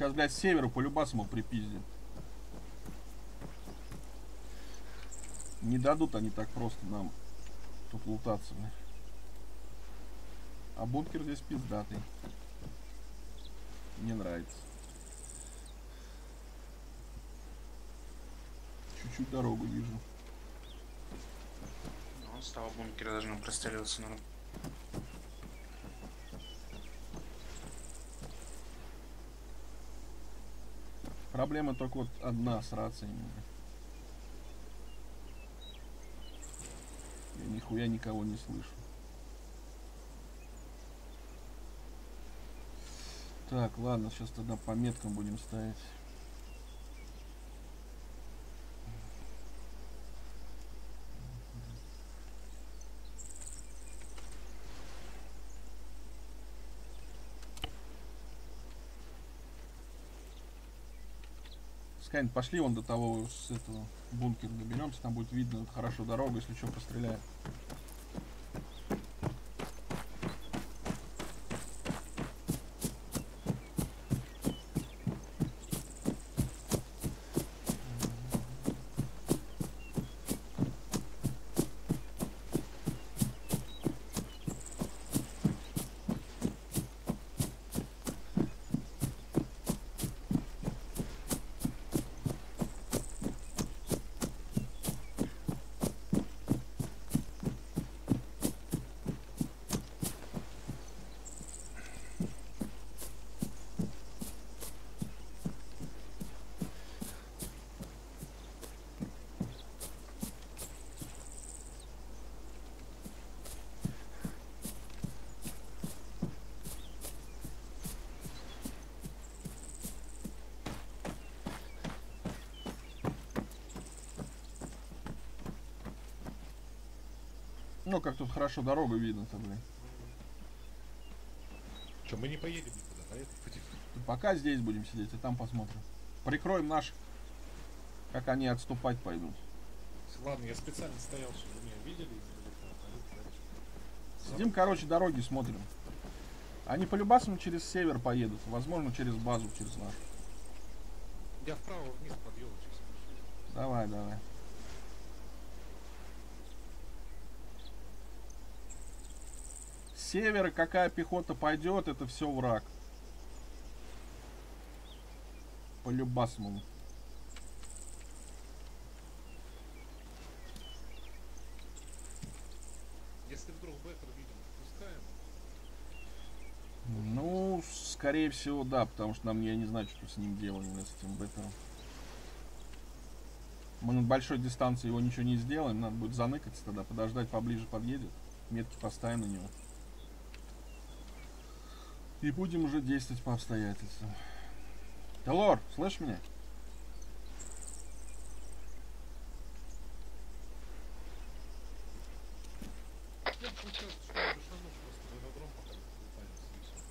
Сейчас, блядь, с севера по любасому припиздим. Не дадут они так просто нам тут лутаться, блядь. А бункер здесь пиздатый. Мне нравится. Чуть-чуть дорогу вижу. Ну, с того бункера должны простреливаться, наверное. Проблема только вот одна с рациями. Я нихуя никого не слышу. Так, ладно, сейчас тогда по меткам будем ставить. Скайн, пошли вон до того, с этого бункера доберемся, там будет видно хорошо дорогу, если что, постреляем. Ну, как тут хорошо дорогу видно-то, блин. Че, мы не поедем никуда, да? Это пути. Пока здесь будем сидеть, а там посмотрим. Прикроем наших, как они отступать пойдут. Ладно, я специально стоял, чтобы вы меня видели. Сидим, короче, дороги смотрим. Они по любасам через север поедут, возможно, через базу, через нашу. Я вправо вниз под елочек. Давай, давай. С севера какая пехота пойдет, это все враг. По любасму. Если вдруг беттер видим, пускаем. Ну, скорее всего, да, потому что нам, я не знаю, что с ним делали, с этим беттером. Мы на большой дистанции его ничего не сделаем, надо будет заныкаться тогда, подождать, поближе подъедет, метки поставим на него. И будем уже действовать по обстоятельствам. Телор, слышишь меня? Я получается, что я душану просто в аэродром, пока лутаемся и все.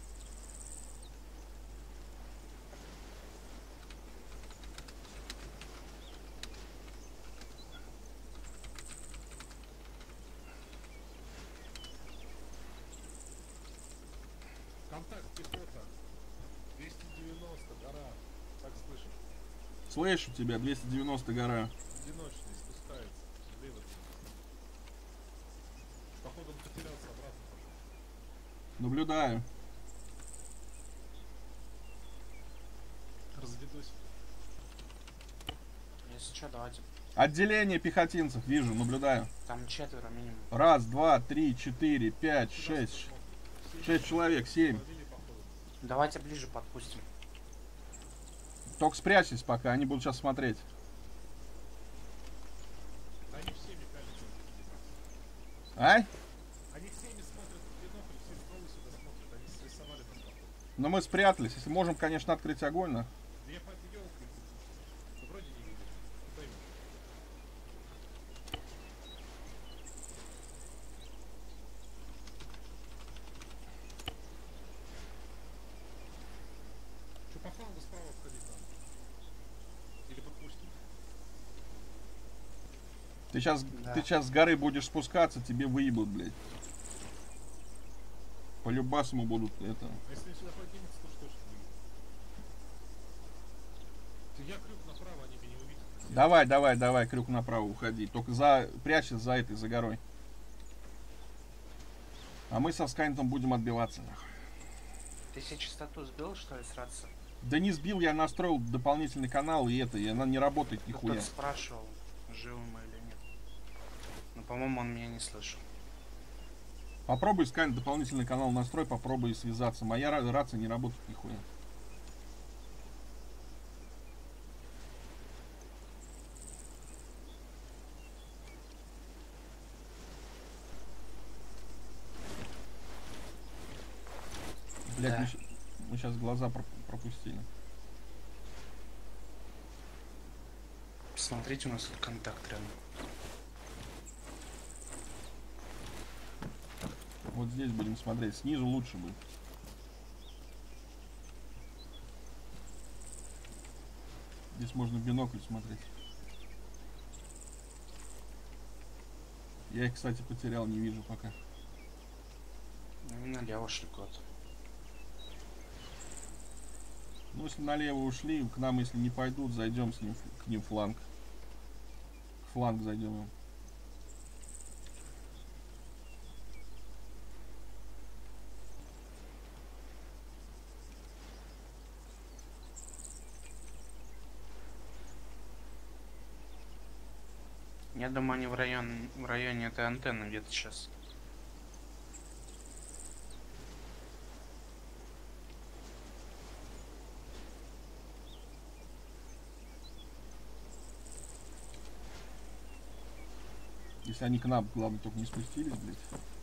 Контакт, пехота. 290, гора. Так слышишь? Слышу тебя, 290 гора. Одиночный, спускается. Слева. Походу он потерялся, обратно пошел. Наблюдаю. Разведусь. Если что, давайте. Отделение пехотинцев, вижу, наблюдаю. Там 4 минимум. Раз, два, три, четыре, пять, шесть. 6 человек, 7. Давайте ближе подпустим. Только спрячьтесь пока, они будут сейчас смотреть. Они всеми пялятся. А? Они всеми смотрят в бинокль, все стволы сюда смотрят. Они срисовали там поход. Но мы спрятались. Если можем, конечно, открыть огонь, но... Я по этой елке вроде не видишь. Куда им? Че, по флангу справа входить надо? Или подпустим? Ты сейчас с горы будешь спускаться, тебе выебут, блядь. По любасому будут это. А если сюда поднимется, то что ж Я крюк направо, они меня не увидят. Давай, крюк направо уходи. Только прячься за этой, за горой. А мы со Скайнтом будем отбиваться. Ты себе частоту сбил, что ли, с рации? Да не сбил, я настроил дополнительный канал, и она не работает нихуя. Кто-то спрашивал, живы мы или нет. Но, по-моему, он меня не слышал. Попробуй, Скайнт, дополнительный канал настрой, попробуй связаться. Моя рация не работает нихуя. Блять, Да. мы сейчас глаза пропустили. Посмотрите, у нас тут контакт рядом. Вот здесь будем смотреть. Снизу лучше будет. Здесь можно в бинокль смотреть. Я их, кстати, потерял, не вижу пока. Они налево шли куда-то. Ну, если налево ушли, к нам, если не пойдут, зайдем с ним, к ним фланг. Фланг зайдем им. Я думаю, они в районе этой антенны где-то сейчас. Если они к нам, главное, только не спустились, блядь.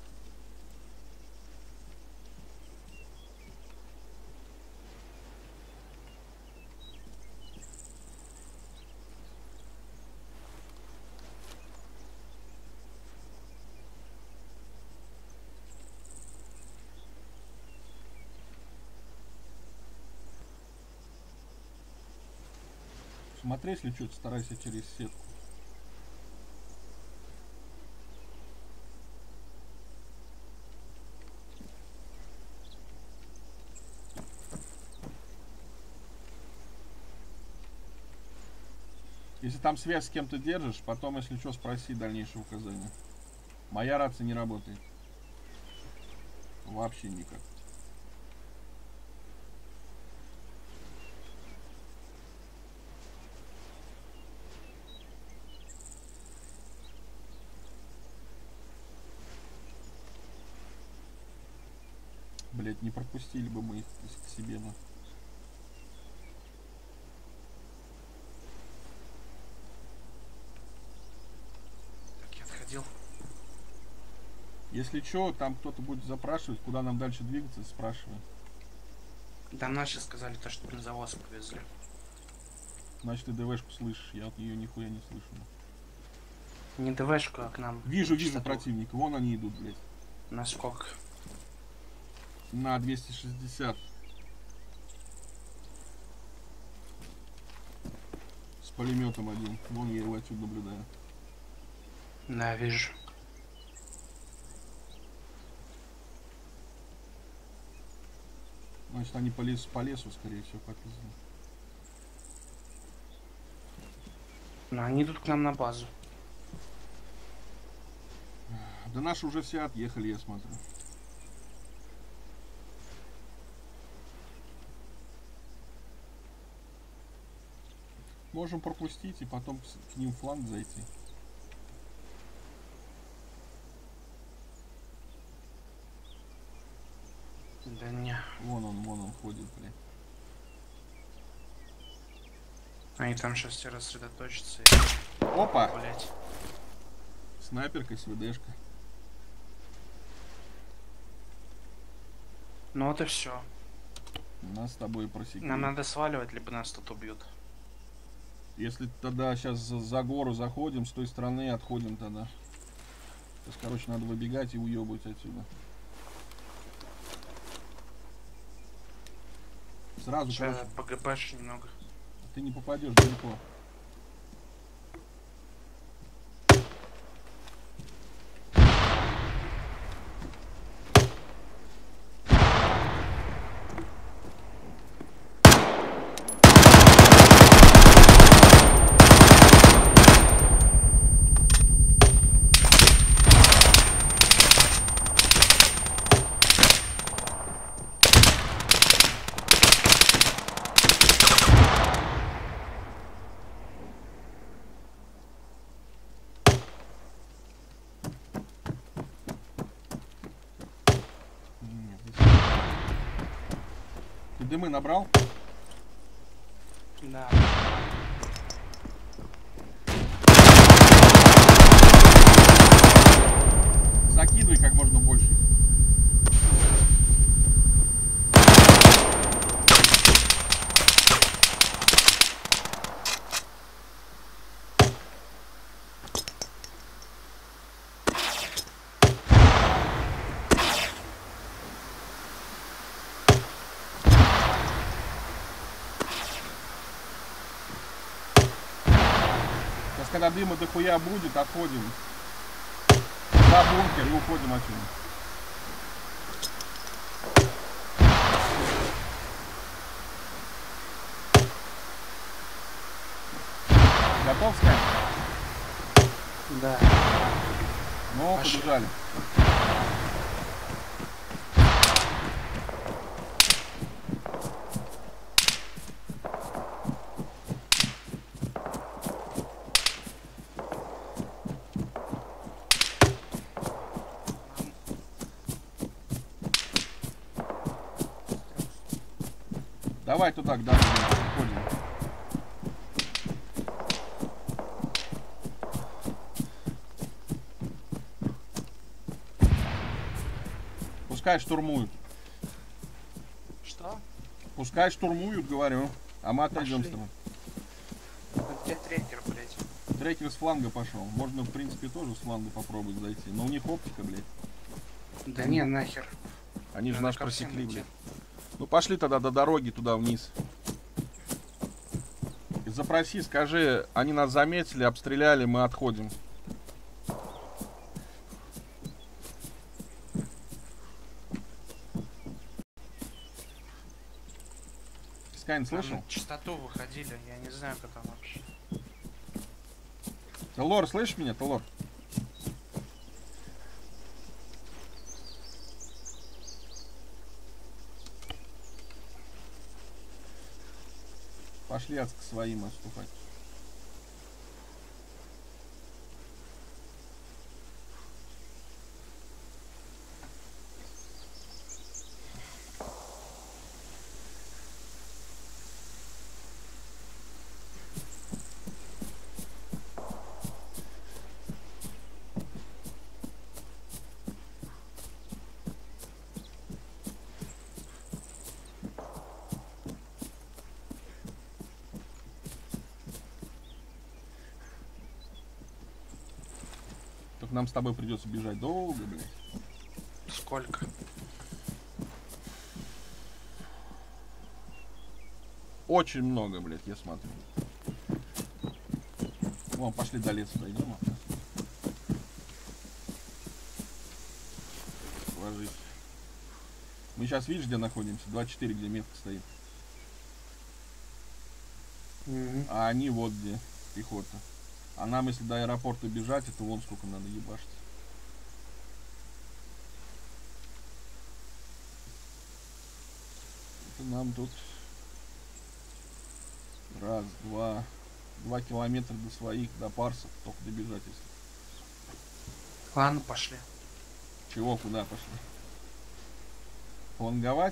Смотри, если что-то, старайся через сетку. Если там связь с кем-то держишь, потом, если что, спроси дальнейшие указания. Моя рация не работает. Вообще никак. Блять, не пропустили бы мы их к себе, да. Так, я отходил. Если что, там кто-то будет запрашивать, куда нам дальше двигаться, спрашивай. Да наши сказали то, что на завоз повезли. Значит, ты ДВшку слышишь, я от нее нихуя не слышу. Не ДВшку, а к нам. Вижу Частоту. противника, вон они идут, блять. Насколько? На 260. С пулеметом один. Вон я его отсюда наблюдаю. Да, вижу. Значит, они по лесу, скорее всего, попиздили. Но они идут к нам на базу. Да наши уже все отъехали, я смотрю. Можем пропустить и потом к ним в фланг зайти. Да не. Вон он ходит, блядь. Они там сейчас все рассредоточатся и Опа! гулять. Снайперка, СВДшка. Ну вот и все. Нас с тобой просекли. Нам надо сваливать, либо нас тут убьют. Если тогда сейчас за гору заходим, с той стороны отходим тогда. Сейчас, короче, надо выбегать и уебывать отсюда. Сразу, Сейчас короче, ПГПш немного. ты не попадешь далеко. дымы набрал? Да. Закидывай как можно больше. Сейчас, когда дыма дохуя будет, отходим за бункер и уходим отсюда. Готов, Скай? Да. Ну, Пошли. побежали. Давай туда, к дороге, уходим. Пускай штурмуют. Что? Пускай штурмуют, говорю. А мы отойдем с Пошли. тобой. Где трекер, блядь? Трекер с фланга пошел. Можно, в принципе, тоже с фланга попробовать зайти. Но у них оптика, блядь. Да не, нахер. Они же Надо наш ко всем просекли, идти. блядь. Ну пошли тогда до дороги туда вниз. И запроси, скажи, они нас заметили, обстреляли, мы отходим. Скайн, слышал? На частоту выходили, я не знаю, как там вообще. Телор, слышишь меня, Телор? Пошли к своим отступать. Только нам с тобой придется бежать долго, блядь. Сколько? Очень много, блядь, я смотрю. Вон, пошли до леса дойдем. Ложись. Мы сейчас, видишь, где находимся? 24, где метка стоит. А они вот где, пехота. А нам, если до аэропорта бежать, это вон сколько надо ебашить. Это нам тут раз, два 2 километра до своих, до парсов, только добежать, если. Ладно, пошли. Чего, куда пошли? Фланговать?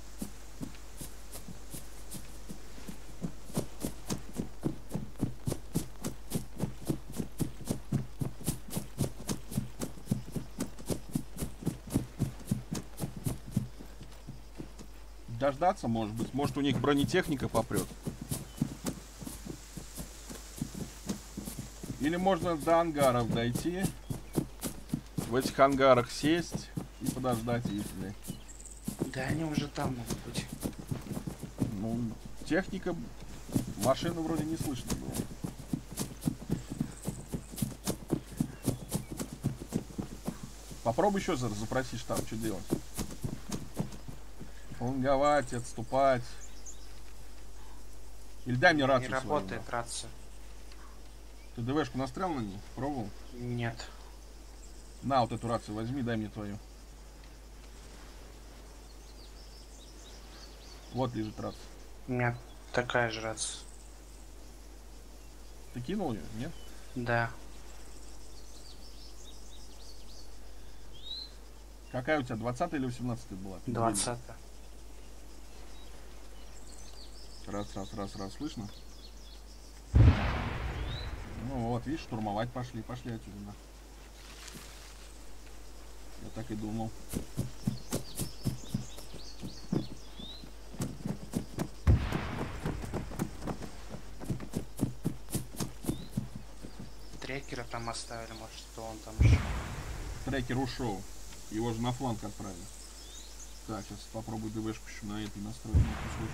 Дождаться, может быть. Может, у них бронетехника попрет. Или можно до ангаров дойти. В этих ангарах сесть и подождать их, блядь. Да они уже там могут быть. Ну, техника, машину вроде не слышно было. Попробуй еще запроси штаб, что делать. Фланговать, отступать. Или дай мне рацию Не свою, работает да. рация. Ты ДВшку настрял на ней? Пробовал? Нет. На, вот эту рацию возьми, дай мне твою. Вот лежит рация. У меня такая же рация. Ты кинул ее? Нет? Да. Какая у тебя, 20 или 18 была? 20. Раз, слышно? Ну вот, видишь, штурмовать пошли отсюда. Да. Я так и думал. Трекера там оставили, может, что он там еще. Трекер ушел. Его же на фланг отправили. Так, сейчас попробую ДВшку еще на этой настроить на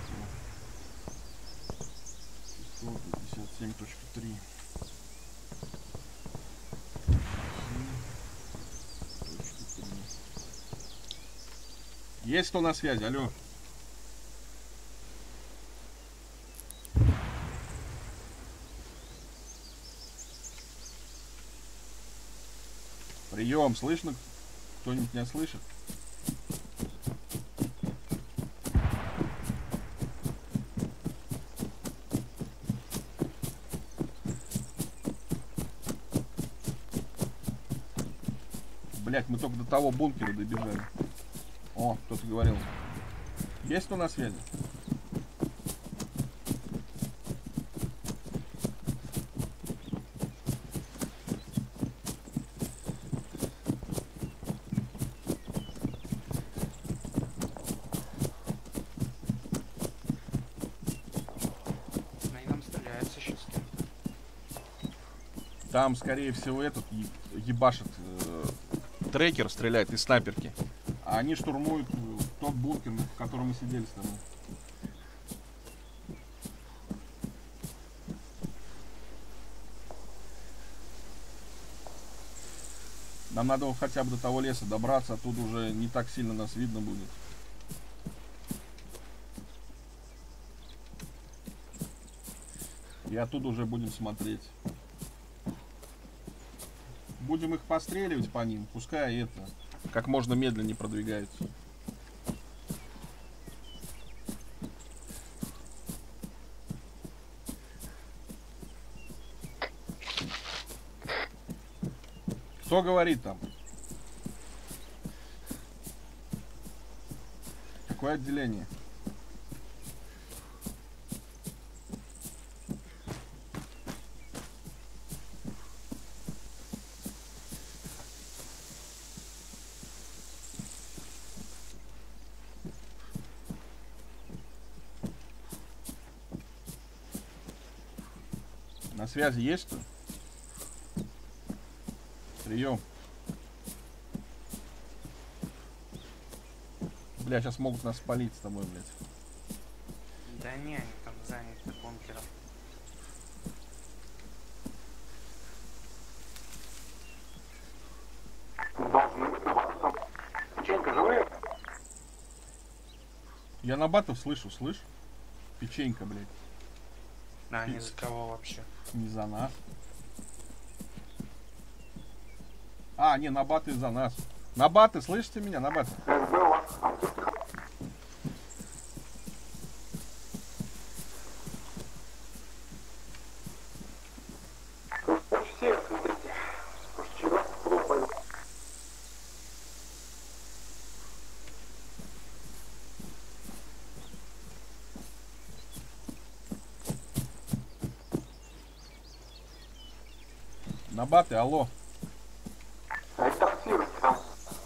кусочек. 157.3. Есть кто на связи? Алло. Прием, слышно? Кто-нибудь меня слышит? Блять, мы только до того бункера добежали. О, кто-то говорил. Есть кто на связи? Ну и нам стреляется сейчас с кем-то. Там, скорее всего, этот ебашит. Трекер стреляет из снайперки. А они штурмуют тот бункер, в котором мы сидели с тобой. Нам надо хотя бы до того леса добраться, оттуда уже не так сильно нас видно будет. И оттуда уже будем смотреть. Будем их постреливать по ним, пускай это как можно медленнее продвигаются. Кто говорит там? Какое отделение? На связи есть кто? Прием. Бля, сейчас могут нас спалить с тобой, блядь. Да не, они там заняты бункером. Печенька живые? Я на батов слышу, слышь? Печенька, блядь. А они за кого вообще? Не за нас. А, не, на баты за нас. На баты, слышите меня? На баты. СБ у вас. Все, смотрите. Чего? Глупо. На баты, алло. Редактируйте там.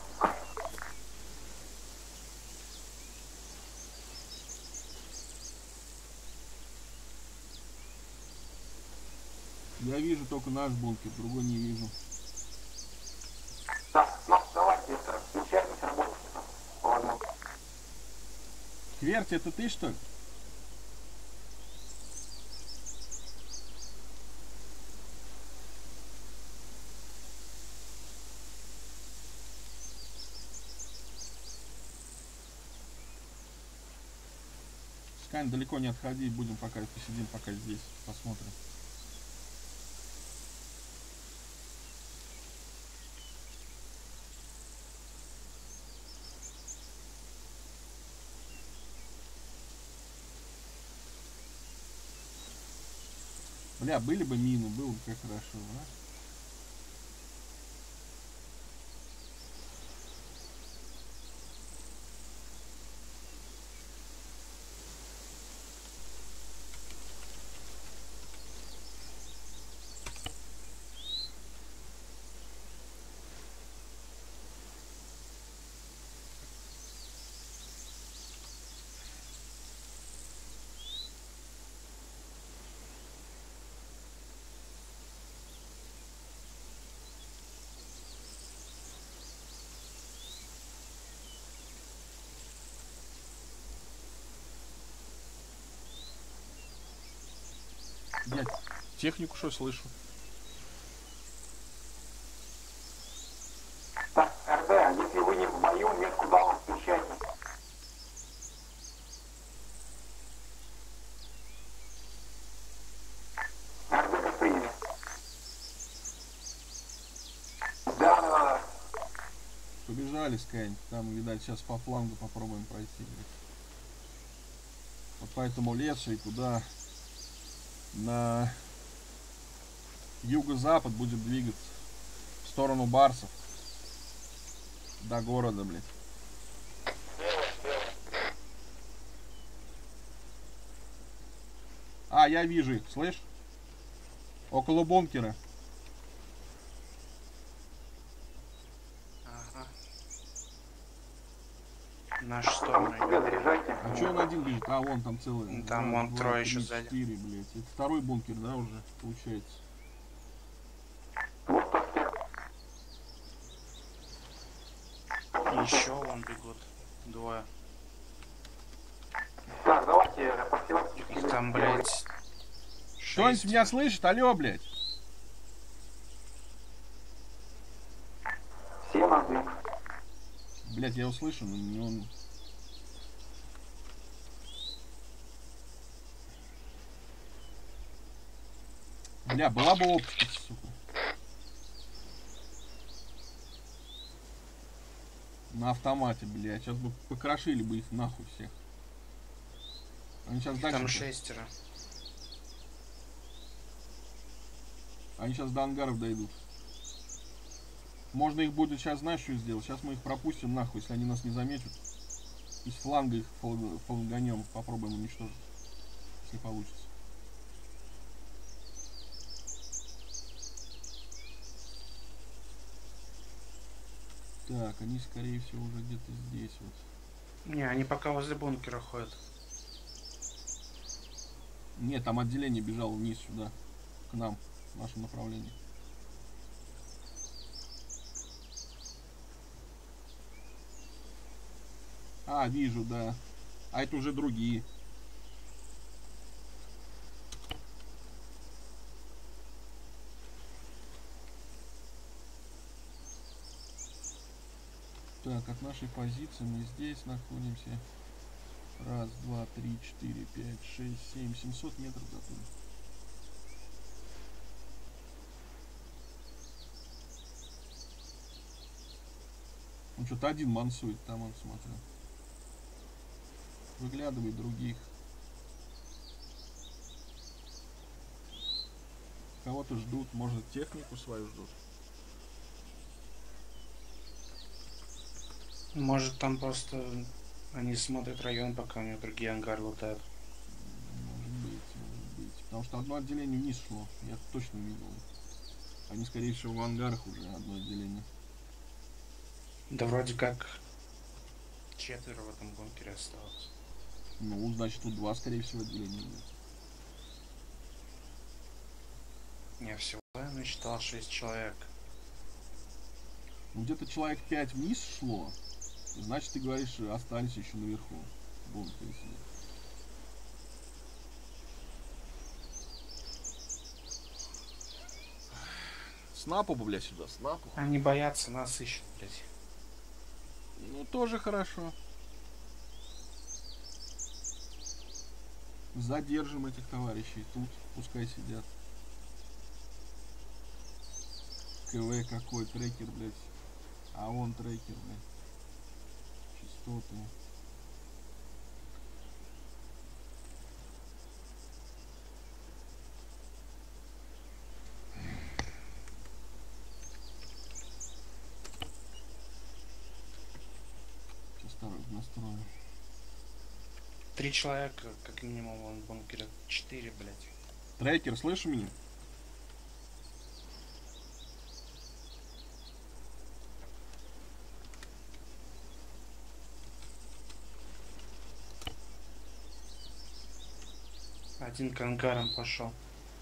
Я вижу только наш бункер, другой не вижу. Да, ну, давайте это, включайтесь, работайте там. Ладно. Кверти, это ты что ли? Скань, далеко не отходи, будем пока посидим, пока здесь, посмотрим. Бля, были бы мины, было бы как хорошо, а? Технику что слышу? Так, РД, если вы не в бою, метку дал, встречайте. РД как приняли. Да. Побежали, Скайн. Там, видать, сейчас по флангу попробуем пройти. Блядь. Вот по этому лесу и туда на юго-запад будет двигаться в сторону Барсов до города, блядь. А, я вижу их, слышь? Около бункера. Ага. В нашу сторону идет. Заряжайте. А чё он один бежит? А, вон там целый. Ну, там Раз, вон два, трое три, еще сзади. 4, блядь. Это второй бункер, да, уже, получается. Вот так. Еще вон бегут. Двое. Так, давайте профилактически. Их там, блядь, Кто-нибудь 6. меня слышит? Алло, блядь. Все на дым. Блядь, я его слышу, но не он. Бля, была бы оптика, сука. На автомате, блядь. Сейчас бы покрошили бы их нахуй всех. Они сейчас Там дальше. 6. Они сейчас до ангаров дойдут. Можно их будет сейчас, знаешь, что сделать? Сейчас мы их пропустим нахуй, если они нас не заметят. Из фланга их фланганем, попробуем уничтожить. Если получится. Так, они скорее всего уже где-то здесь вот. Не, они пока возле бункера ходят. Нет, там отделение бежало вниз сюда. К нам, в нашем направлении. А, вижу, да. А это уже другие. Так, от нашей позиции мы здесь находимся. Раз, два, три, 4, 5, 6, 7, 700 метров до туда. Он что-то один мансует, там он смотрел. Выглядывает других. Кого-то ждут, может технику свою ждут. Может там просто они смотрят район, пока у них другие ангары лутают. Может быть. Потому что одно отделение вниз шло. Я точно видел. Они, скорее всего, в ангарах уже одно отделение. Да вроде как 4 в этом бункере осталось. Ну, значит, тут 2, скорее всего, отделения будет. Не, всего я насчитал 6 человек. Ну, где-то человек 5 вниз шло. Значит, ты говоришь, остались еще наверху. В бункере сидят. Снапу бы, блядь, сюда, снапу. Они боятся, нас ищут, блядь. Ну, тоже хорошо. Задержим этих товарищей тут, пускай сидят. КВ какой, трекер, блядь. А он трекер, блядь. Частоты. Сейчас второй настрою. 3 человека, как минимум, вон в бункере. 4, блядь. Трекер, слышишь меня? Один к ангарам пошел.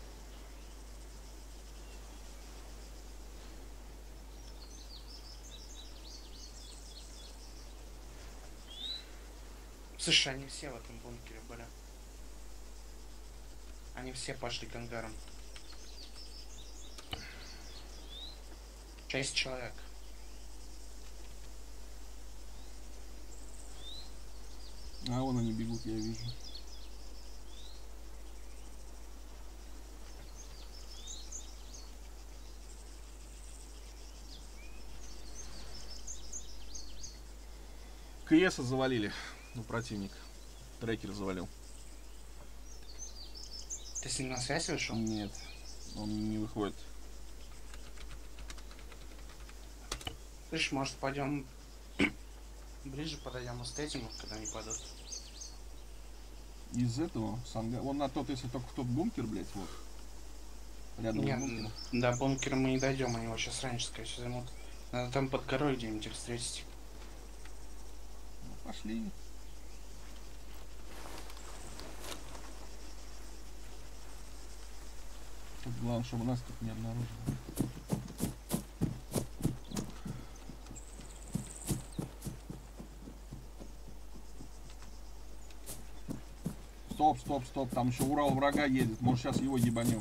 Слушай, они все в этом бункере были. Они все пошли к ангарам. 6 человек. А вон они бегут, я вижу. КСа завалили. Ну, противник. Трекер завалил. Ты с ним на связь вышел? Нет, он не выходит. Слышь, может пойдем ближе подойдем и встретим их, когда они падают. Из этого санга... Вон на тот, если только в тот бункер, блядь, вот. Рядом с Нет, бункером. до бункера мы не дойдем, они его сейчас раньше, скорее всего, займут. Надо там под горой где-нибудь их встретить. Ну, пошли. Тут главное, чтобы нас тут не обнаружили. Стоп, стоп, стоп, там еще Урал врага едет, может сейчас его ебанем.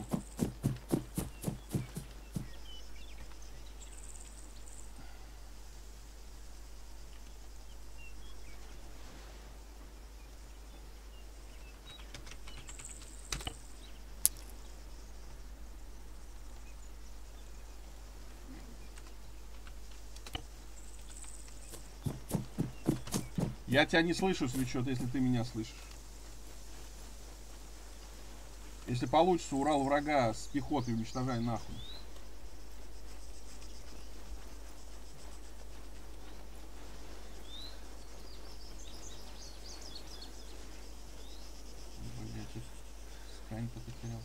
Я тебя не слышу, свечет, если ты меня слышишь. Если получится, Урал врага с пехотой уничтожай нахуй. Блять, скань-то потерял.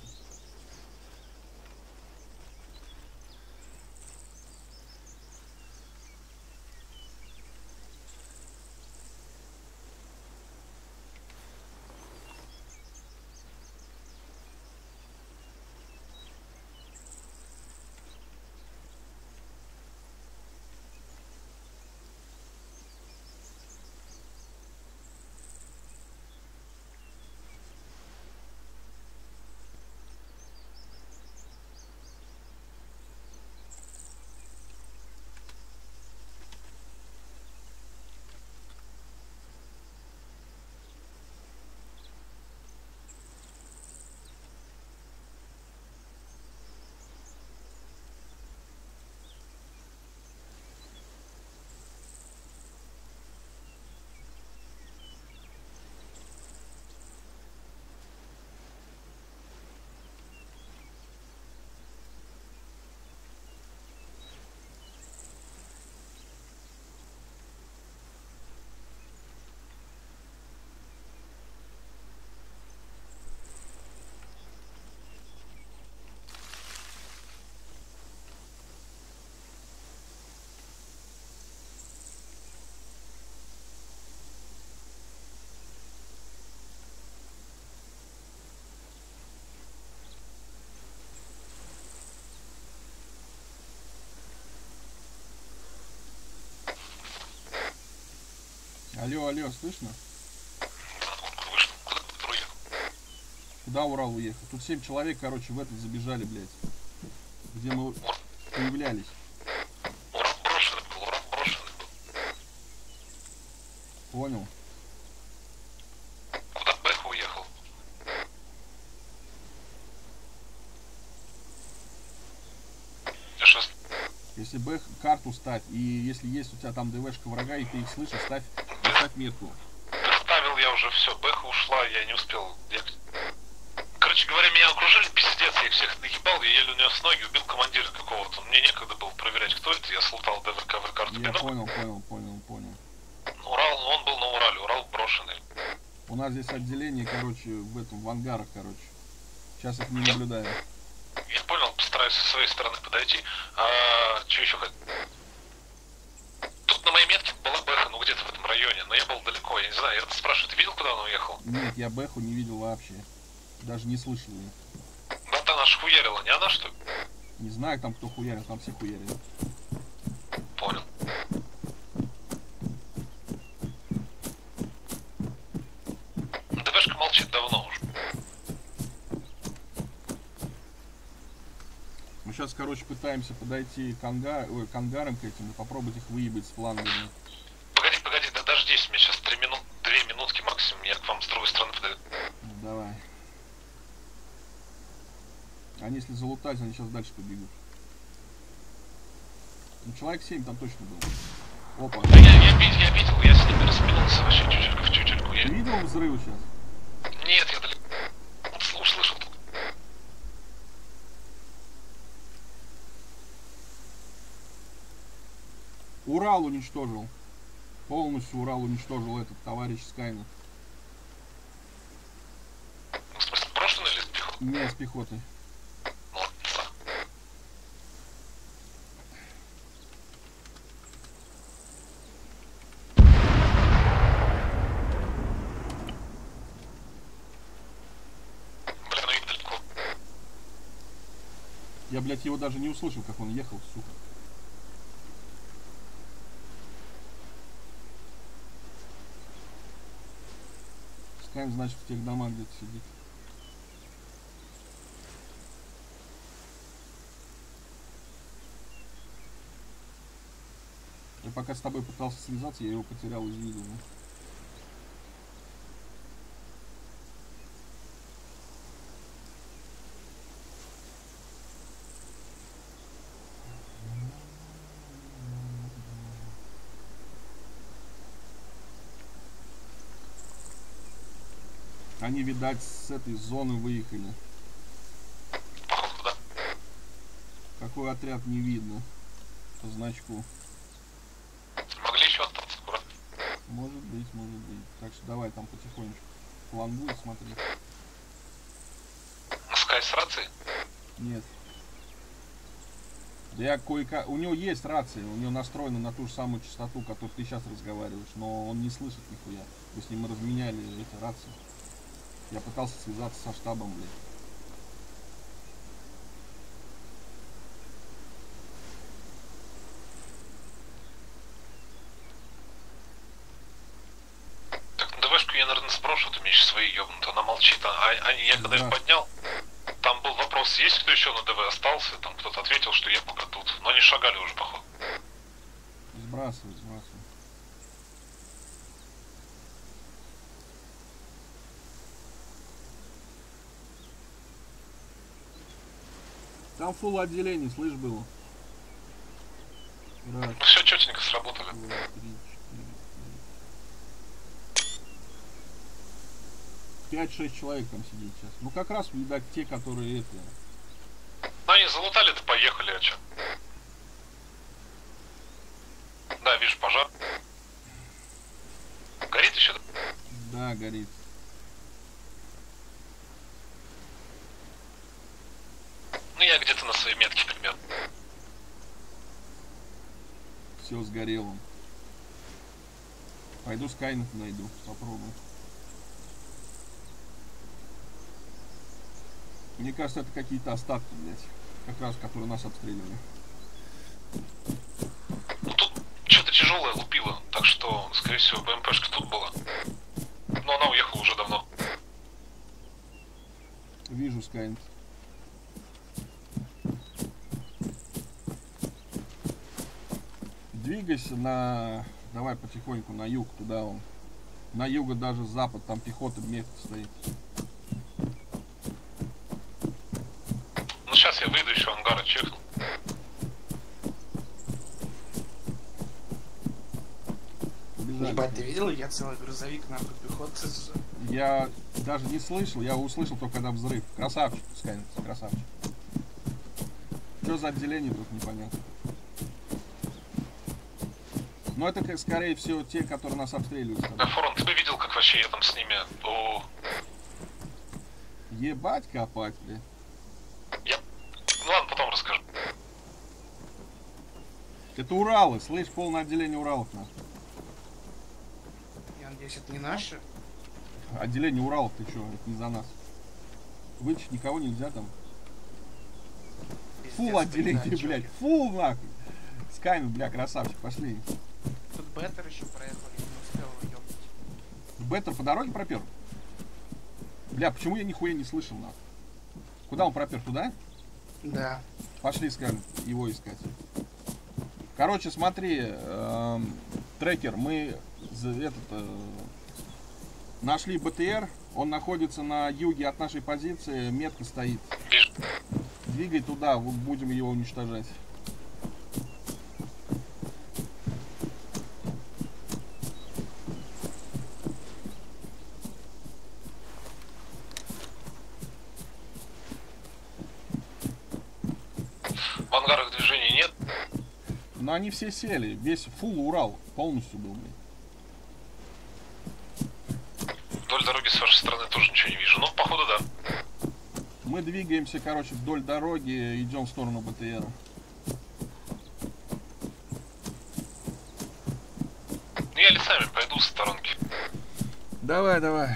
Алло, алло, слышно? Откуда вышел? Куда уехал? Куда Урал уехал? Тут 7 человек, короче, в этот забежали, блядь. Где мы появлялись. Урал брошенный был, Урал брошенный был. Понял. Куда Бэха уехал? Я сейчас Если бы карту ставь, и если есть у тебя там ДВшка врага, и ты их слышишь, ставь метку. доставил я уже все, Бэха ушла, я не успел. Короче говоря, меня окружили, пиздец, я их всех наебал, я еле унес ноги, убил командира какого-то. Мне некогда было проверять, кто это, я слутал ДВК карту. Я понял. Урал, он был на Урале, Урал брошенный. У нас здесь отделение, короче, в ангарах, короче. Сейчас их не наблюдаем. Я понял, постараюсь со своей стороны подойти. Что еще хоть? Тут на моей метке была Бэха, ну где-то в этом районе, но я был далеко, я не знаю, я спрашиваю, ты видел, куда он уехал? Нет, я Бэху не видел вообще. Даже не слышал ее. Да она ж хуярила, не она что ли? Не знаю, там кто хуярил, там все хуярили. Понял. ДВшка молчит давно уже. Мы сейчас короче, пытаемся подойти к ангарам к этим и попробовать их выебать с флангами. Погоди, да дождись, мне сейчас 2 минутки максимум, я к вам с другой стороны подойду. Давай. Они если залутать, они сейчас дальше побегут. Ну, человек 7 там точно был. Опа. Да я видел, я с ними распинулся вообще чуть-чуть в чуть-чутку. Ты видел взрывы сейчас? Нет, я далеко. Услышал. Урал уничтожил. Полностью Урал уничтожил этот товарищ Скайнет. Ну, в смысле, брошенный или с пехотой? Не, с пехотой. Молодца. Бля, ну и далеко. Я, блядь, его даже не услышал, как он ехал, сука. Скайн, значит, в тех домах где-то сидит. Я пока с тобой пытался связаться, я его потерял из виду. Да? Они, видать, с этой зоны выехали. Походу, да. Какой отряд не видно по значку. Могли еще остаться, аккуратно. Может быть, может быть. Так что давай там потихонечку флангуй, смотри. Скай с рацией? Нет. Да я у него есть рация, у него настроена на ту же самую частоту, которую ты сейчас разговариваешь, но он не слышит нихуя. Мы с ним разменяли эти рации. Я пытался связаться со штабом, блядь. Так, ну ДВшку я, наверное, сброшу, ты мне еще свои ёбнут. Она молчит, я когда их поднял, там был вопрос, есть кто еще на ДВ остался, там кто-то ответил, что я пока тут, но они шагали уже, походу. Сбрасывай, сбрасывай. Там фулл отделений, слышь, было. Раз, Ну все четенько сработали. 2, 3, 4. 5-6 человек там сидит сейчас. Ну как раз, видать, те, которые это. Ну они залутали, да поехали, а чё? Да, вижу пожар. Горит еще, да? Да, горит. Ну я где-то на своей метке примерно. Все сгорело. Пойду Скайнет найду, попробую. Мне кажется, это какие-то остатки, блядь. Как раз, которые нас обстреливали. Ну тут что-то тяжелое лупило, так что, скорее всего, БМПшка тут была. Но она уехала уже давно. Вижу Скайнет. Двигайся на... Давай потихоньку на юг, туда он. На юго даже запад, там пехота вместе стоит. Ну сейчас я выйду еще ангара чекну. Побежали. Ебать, ты видел? Я целый грузовик нахуй пехоты. Я даже не слышал, я услышал только когда взрыв. Красавчик, Скайнет, красавчик. Что за отделение тут, непонятно. Но это, скорее всего, те, которые нас обстреливают. Форон, ты бы видел, как вообще я там с ними... О, Ебать копать, блядь. ну ладно, потом расскажу. Это Уралы, слышь, полное отделение Уралов, нахуй. Я надеюсь, это не наши. Отделение Уралов, ты чё, это не за нас. Вытащить никого нельзя там. Пиздец, Фул отделение, блядь, блядь, чё. фул нахуй. Скайнет, бля, красавчик, пошли. Тут Беттер еще проехал, я не успел его ёбнуть. Беттер по дороге пропер? Бля, почему я нихуя не слышал, нахуй? Куда он пропер, туда? Да. Пошли, скажем, его искать. Короче, смотри, трекер, мы нашли БТР, он находится на юге от нашей позиции, метка стоит. Вижу. Двигай туда, будем его уничтожать. В ангарах движений нет. Но они все сели, весь фулл Урал полностью был. Вдоль дороги с вашей стороны тоже ничего не вижу. Ну, походу, да. Мы двигаемся, короче, вдоль дороги, идем в сторону БТР. Ну, я лицами пойду с сторонки. Давай, давай.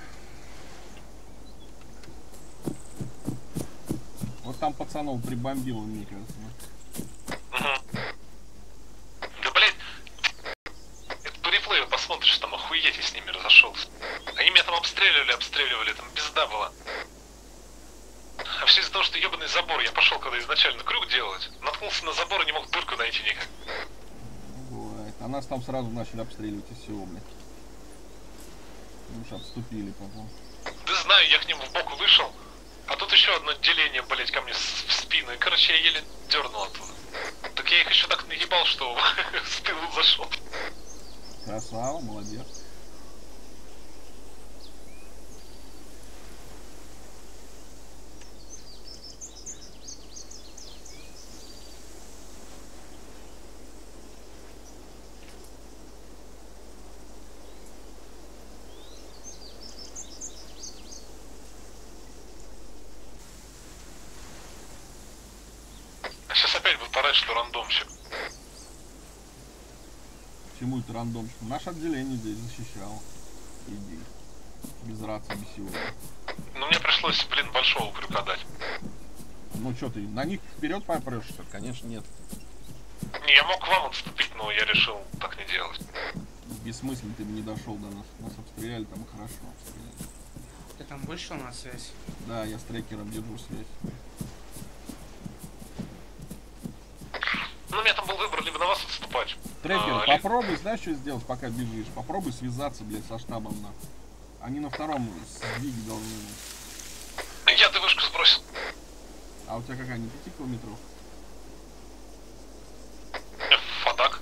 Вот там пацанов прибомбило, мне кажется. Угу. Да, блядь, это по реплею посмотришь, там охуеть я с ними разошелся. Они меня там обстреливали, там пизда была. А все из-за того, что ебаный забор, я пошел когда изначально крюк делать, наткнулся на забор и не мог дырку найти никак. Бывает. А нас там сразу начали обстреливать из всего, блядь. Ну уж обступили потом. Да знаю, я к ним в бок вышел, а тут еще одно отделение, блять, ко мне в спину. И, короче, я еле дернул оттуда. Так я их еще так наебал, что с тылу зашел. Красава, молодец. А сейчас опять будет орать, что рандомщик. Почему это рандомщик? Наше отделение здесь защищало. Иди. Без рации, без всего. Но мне пришлось, блин, большого крюка дать. Ну что ты, на них вперед попрешь, что ли? Конечно, нет. Не, я мог к вам отступить, но я решил так не делать. Бессмысленно, ты бы не дошел до нас. Нас обстреляли, там хорошо обстреляли. Ты там вышел на связь? Да, я с трекером держу связь. Ну, у меня там был выбор либо на вас отступать. Трекер, попробуй, знаешь, что сделать, пока бежишь? Попробуй связаться, блядь, со штабом, на. Они на втором сдвиге должны быть. Я ты вышку сбросил. А у тебя какая, не 5 километров? Фатак.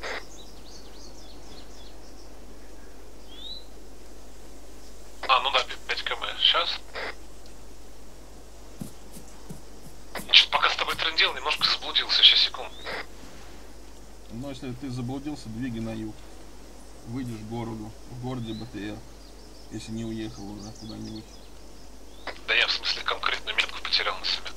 А, ну да, 5 км. Сейчас. Что-то пока с тобой трындел, немножко заблудился. Сейчас, секунду. Но если ты заблудился, двигай на юг. Выйдешь к городу. В городе БТР. Если не уехал уже куда-нибудь. Да я в смысле конкретную метку потерял на себе.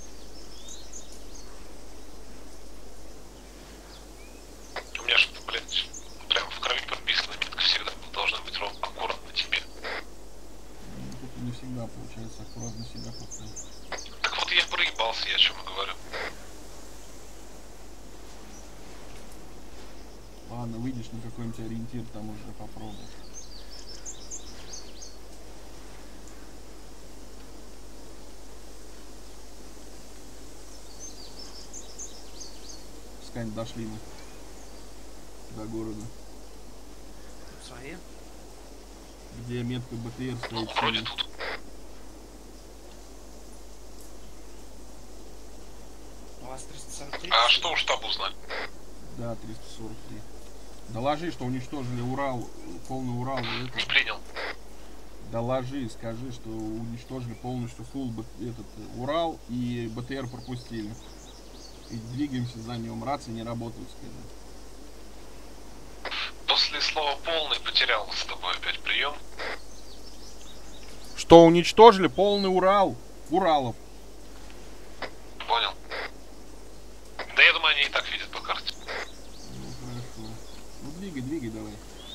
У меня что-то, блядь, прям в крови прописана метка всегда должна быть ровно аккуратно тебе. Ну, тут не всегда получается аккуратно себя поставить. Так вот я проебался, я о чем и говорю. Ладно, выйдешь на какой-нибудь ориентир, там уже попробуй. Пускай дошли мы до города. Свои? Где метка БТР Ну, стоит. вроде тут. У вас 343? А что у штаба узнать? Да, 343. Доложи, что уничтожили Урал, полный Урал. Это. Не принял. Доложи, скажи, что уничтожили полностью фулл этот Урал и БТР пропустили. И двигаемся за ним. Рации не работают, скажи. После слова полный потерял с тобой опять прием. Что уничтожили полный Урал? Уралов. Понял. Да я думаю, они и так видят по карте. Ну хорошо. Ну двигай давай.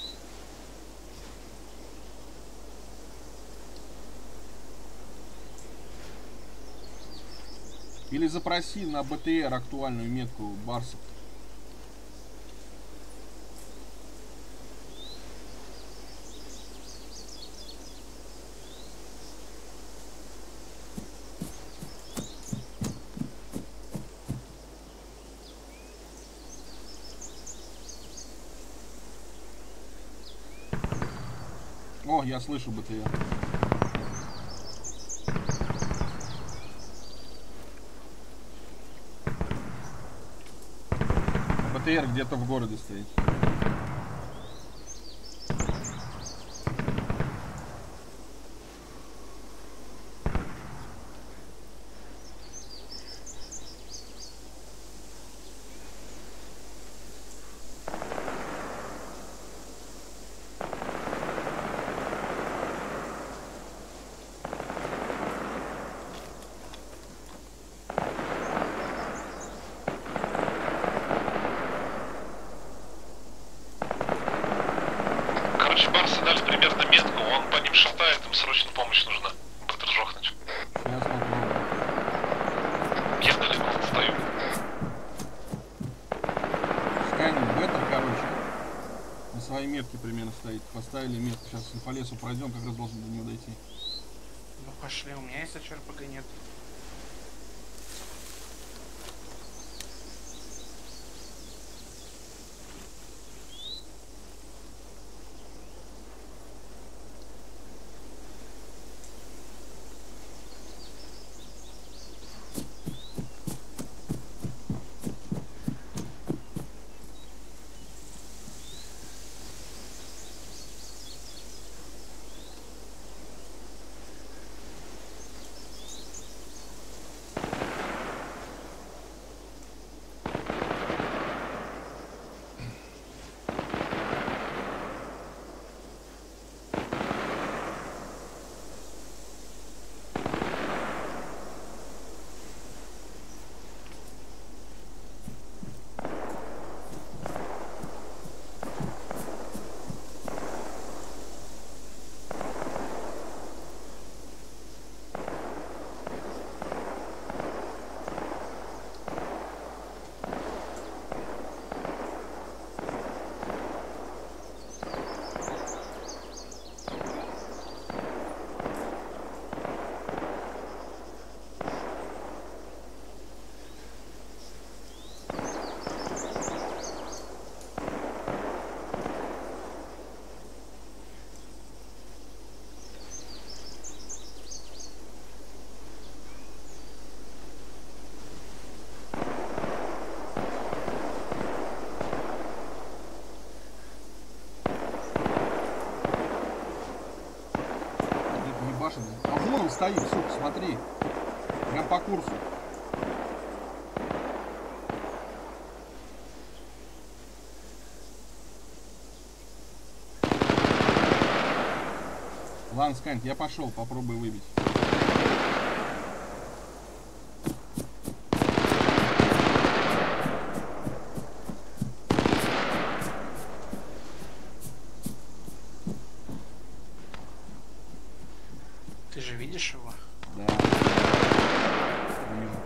Или запроси на БТР актуальную метку Барсов. О, я слышу БТР. БТР где-то в городе стоит. Короче, Барсы дали примерно метку, он по ним шатает, им срочно помощь нужна. Быстро жохнуть. Сейчас попробую. Я далеко отстаю. Скайнинг бета, короче. На своей метке примерно стоит. Поставили метку. Сейчас по лесу пройдем, как раз должен до него дойти. Ну пошли, у меня есть ЧРПГ нет. А вон он стоит, сука, смотри. Прям по курсу. Ладно, Скант, я пошел, попробуй выбить. Ты же видишь его? Да. Вижу.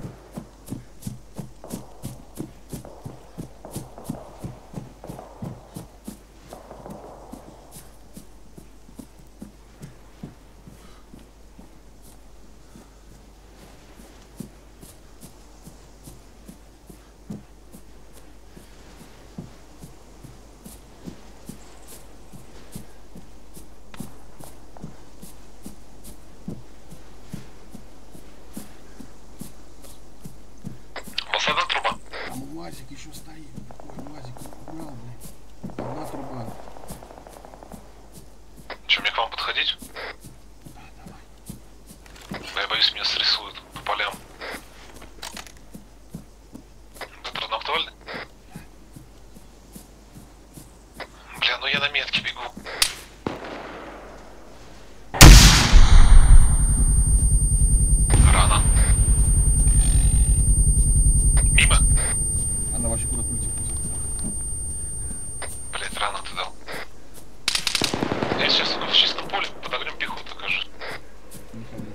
Одна труба. Там УАЗик еще стоит. Ой, УАЗик убрал, блин. Одна труба. Че, мне к вам подходить? Да, давай. Я боюсь, меня срисуют по полям. Это трудно актуально? Бля, ну я на метке бегу. Рано. Мимо? Она вообще куда-то улетит. Блять, рано ты дал. Я сейчас только в чистом поле под огнем пехоты, кажется. Не ходи.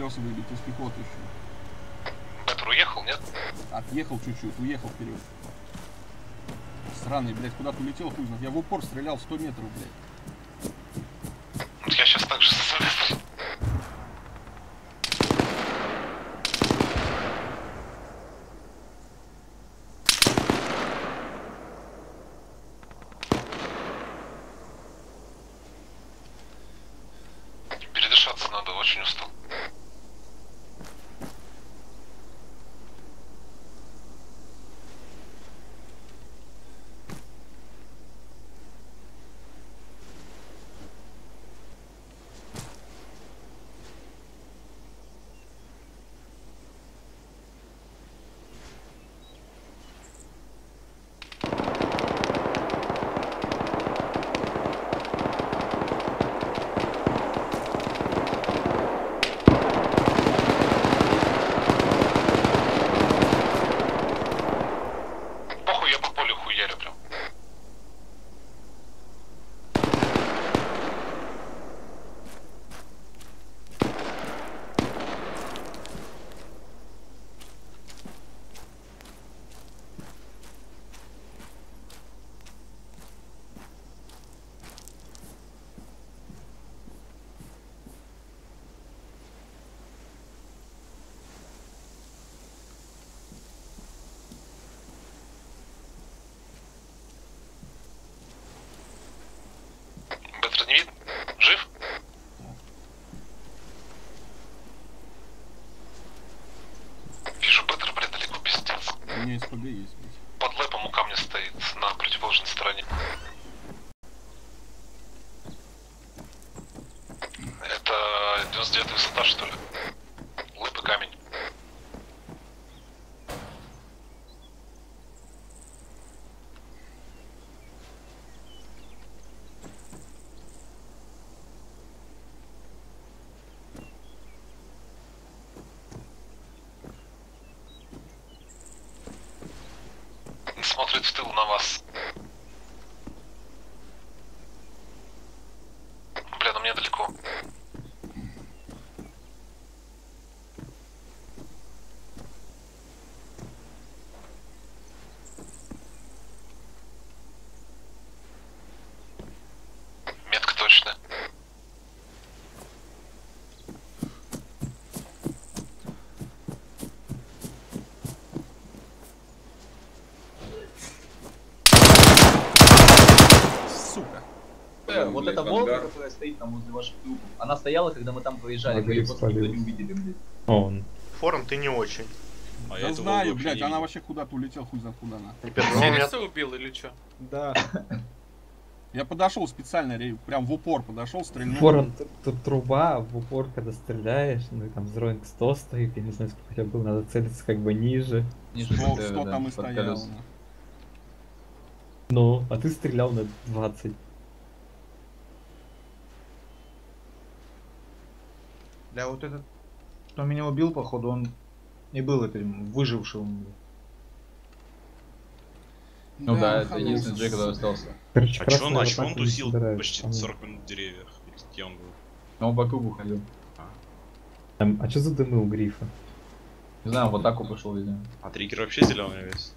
колеса выбить из пехоты еще. Беттер уехал, нет? Отъехал чуть-чуть, уехал вперед. Сраный, блядь, куда-то улетел, хуй знает. Я в упор стрелял 100 метров, блядь. Я сейчас так же засолил. Передышаться надо, очень устал. Похуй, я по полю хуярю прям. Беттер не видно? Жив? Вижу, Беттер, блядь, далеко, пиздец. У меня СПГ есть, блядь. Под лэпом у камня стоит на противоположной стороне. Это 99 высота, что ли? Лэп и камень. Смотрит в тыл на вас. Бля, ну мне далеко. Метка точно. Сука. Вот эта Волга, которая стоит там возле ваших трупов, она стояла, когда мы там проезжали, мы ее просто никто не увидели, блядь. Он. Форум, ты не очень. А Я эту знаю, Волгу вообще блядь, не она видел. вообще куда-то улетела, хуй знает куда она. Сервиса убил или что? Да. Я подошел специально, прям в упор подошел, стрельнул. Ворон, тут труба в упор, когда стреляешь, ну и там Зроинг 100 стоит, я не знаю, сколько у тебя было, надо целиться как бы ниже. Что там и стояло. Ну, а ты стрелял на 20. Бля, вот этот, кто меня убил, походу, он не был этим выжившим. Ну да, это единственный Джей, который остался. Короче, А чё он, красная атака он не тусил собирается, почти по-моему. 40 минут в деревьях? Где он был? Но он по кругу ходил. А чё за дымы у грифа? Не знаю, в атаку пошел, видимо. А триггер вообще зеленый весь.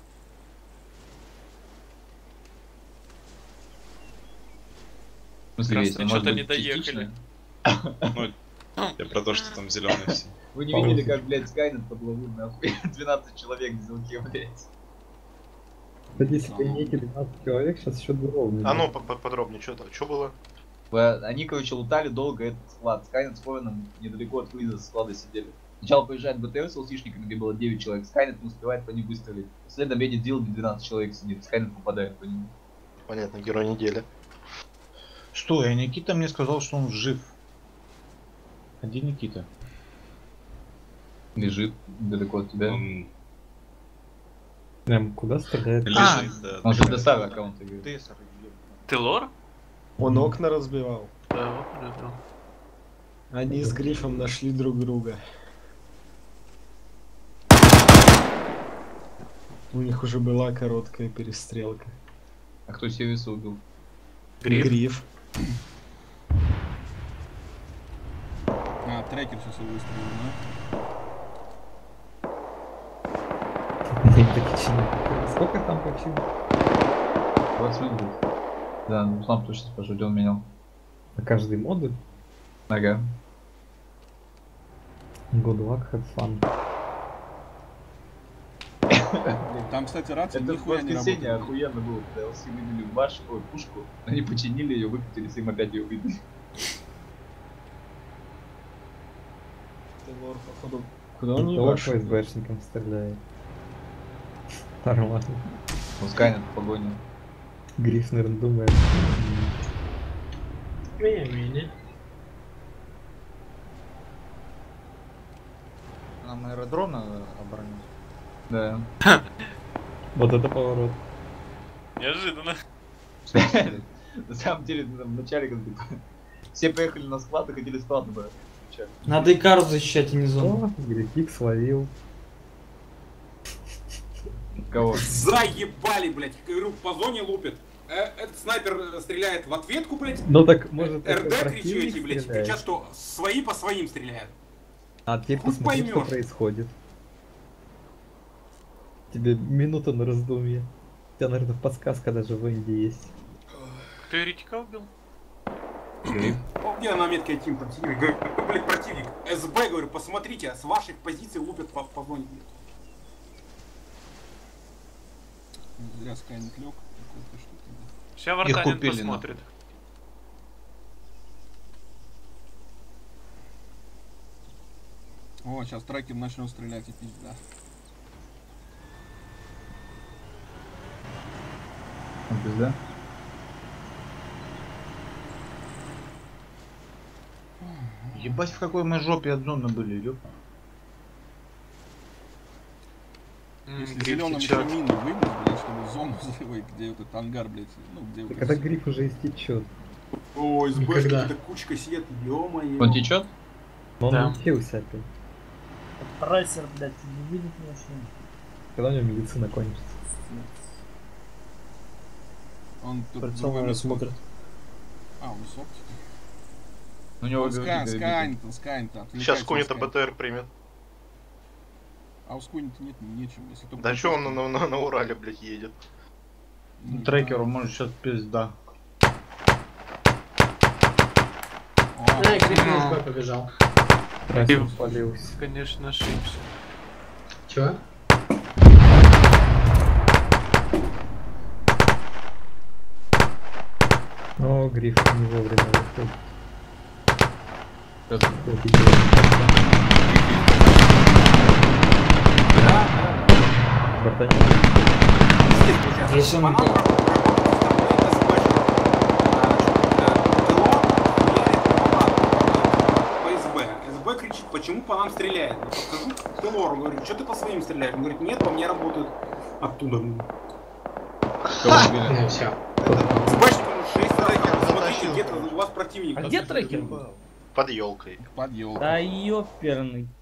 В смысле, весь, Красные он может что-то быть не доехали. частично. Ну, я про то, что там зеленый все. Вы не видели, как, блядь, Скайнет подловил нахуй 12 человек в зелке, блядь. Кстати, если линейки 12 человек, сейчас еще ровно. А ну, подробнее, что было? Они, короче, лутали долго этот склад. Скайнет с Фореном недалеко от вылеза с склада сидели. Сначала приезжает БТР с ЛСишниками, где было 9 человек. Скайнет не успевает по ним выстрелить. Следом едет Дил, где 12 человек сидит. Скайнет попадает по нему. Понятно, герой недели. Стой, а Никита мне сказал, что он жив. А где Никита? Лежит далеко от тебя. Он Прям куда стреляет? лежит, да. Он же ДСР аккаунт играет. Тесар. Ты лор? Он окна разбивал. Да, вот, разбил. Они с Грифом нашли друг друга. У них уже была короткая перестрелка. А кто Севиса убил? Гриф. Гриф. А, трекер сейчас и выстрелил, Не починил. Сколько там починил? 20 минут. Да, ну сам точно скажу, где он менял. На каждый модуль? Ага. Good luck, have fun. да? Там, кстати, рация Это в нихуя не воскресенье работает. охуенно было, когда LC выделили пушку, они починили ее, выкатились, им опять ее выдали. Лор, походу. Куда он Лор ебашит? ФСБшником стреляет. Нормально. Ну, Скайнет в погоне. Гриф, наверное, думает. Мини-мини. Нам аэродром надо оборонить. Да. Вот это поворот. Неожиданно. На самом деле, там, в начале, когда все поехали на склад и хотели склад брать. Надо Икару защищать, а не зону. О, Грифик словил. Кого? Заебали, блядь, игру по зоне лупит. Этот снайпер стреляет в ответку, блядь. Ну так, может, это РД противник кричите, блядь, стреляет? кричат, что свои по своим стреляют. А теперь Хуй посмотри, что поймёшь. происходит. Тебе минута на раздумье. У тебя, наверное, подсказка даже в Индии есть. Ты еретика убил? О, где на метке Тим там сидит? Говорю, блядь, противник. СБ, говорю, посмотрите, с ваших позиций лупят по зоне. Зря Скайнет лег. Какой-то штуки, да. Сейчас Их Вартанин купили, посмотрит. О, сейчас трекер начнет стрелять и пизда. Пизда? Ебать, в какой мы жопе от зоны были, ёпта. Если Гриф зеленым еще течет. мины выбить, блядь, чтобы зону взрывать, где вот этот ангар, блядь, ну где вот Когда это- гриф уже истечет. Ой, СБшки, Никогда. эта кучка сидит, ё-моё. Он течет? Но он Да. учился опять. Прайсер, блядь, не видит вообще. Когда у него медицина кончится. Он тут Прицел, другой наверное, место- смотрит. А, он с оптикой. У него Скайнта. Сейчас Куни-то БТР примет. А у Скуни-то нет, нечем. Если только Да чё он на Урале, блядь, едет? Не Трекеру знаю. может сейчас пизда. О, Эй, Гриф на СБ побежал. Трассер спалился. Конечно, ошибся. Чего? О, гриф не вовремя выходит. Бортанин. Здесь он По нам работает СБ. СБ кричит, почему по нам стреляет? Я подхожу к Телору, говорю, что ты по своим стреляешь? Он говорит, нет, по мне работают оттуда. Ну все. СБшникам 6 трекеров, смотрите, где-то у вас противник. А где трекер? Под елкой. под елкой. Да ёперный.